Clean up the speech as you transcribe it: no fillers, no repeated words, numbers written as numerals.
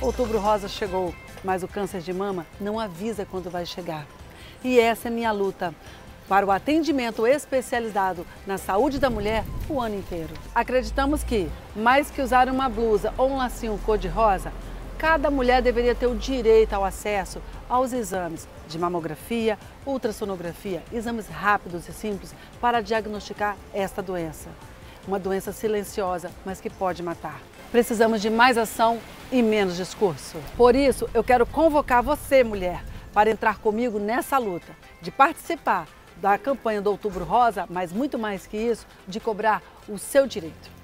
Outubro Rosa chegou, mas o câncer de mama não avisa quando vai chegar. E essa é minha luta para o atendimento especializado na saúde da mulher o ano inteiro. Acreditamos que, mais que usar uma blusa ou um lacinho cor-de-rosa, cada mulher deveria ter o direito ao acesso aos exames de mamografia, ultrassonografia, exames rápidos e simples para diagnosticar esta doença. Uma doença silenciosa, mas que pode matar. Precisamos de mais ação e menos discurso. Por isso, eu quero convocar você, mulher, para entrar comigo nessa luta, de participar da campanha do Outubro Rosa, mas muito mais que isso, de cobrar o seu direito.